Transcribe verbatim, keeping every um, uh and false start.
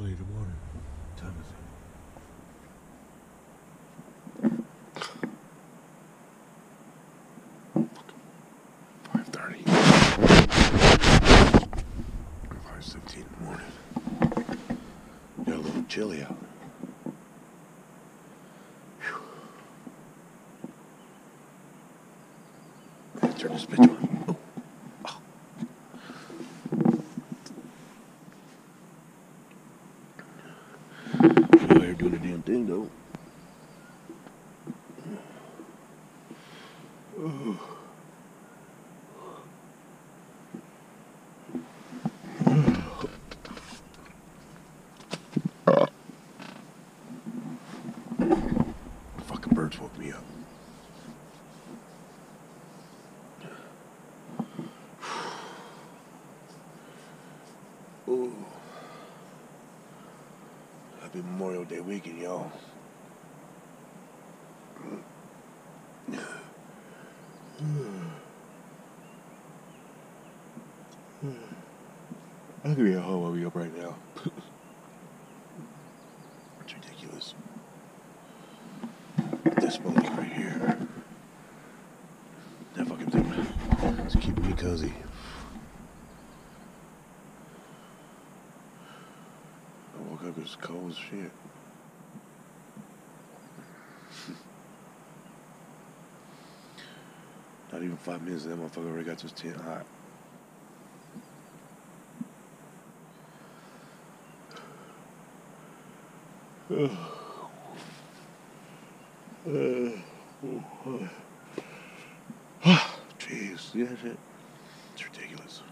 Early in the morning. What time is it? five thirty. five seventeen in the morning. Got a little chilly out. Whew. Let's turn this bitch on. Oh. Oh. You out here doing the damn thing though. Oh. Fucking birds woke me up. Ooh. Happy Memorial Day weekend, y'all. I could be at home. I'll be up right now. It's ridiculous. This monkey right here. That fucking thing is keeping me cozy. I woke up, it's cold as shit. Not even five minutes, and that motherfucker already got this tent hot. Jeez, see that shit? It's ridiculous.